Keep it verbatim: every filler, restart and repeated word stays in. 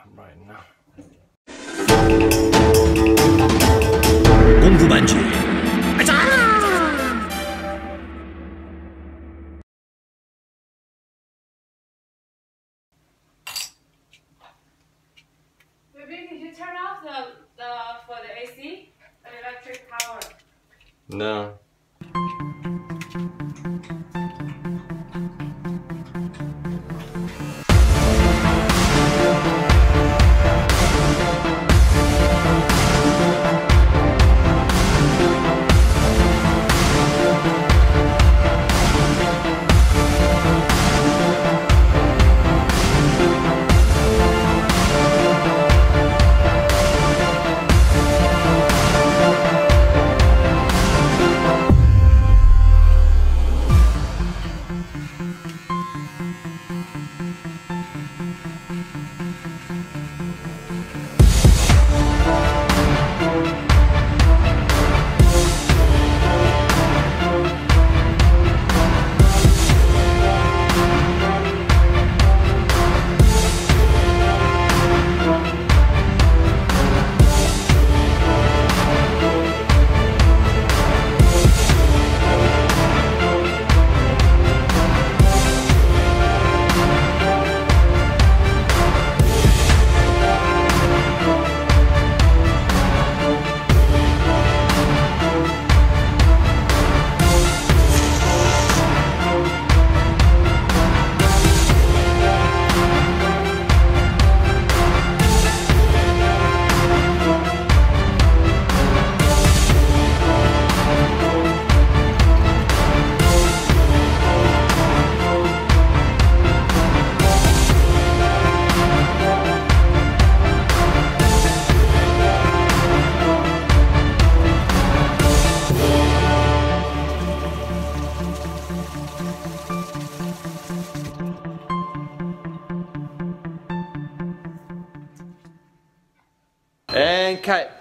right now. 功夫班曲，哎呀！ Baby, could you turn off the, the for the A C, the electric power? No. And cut.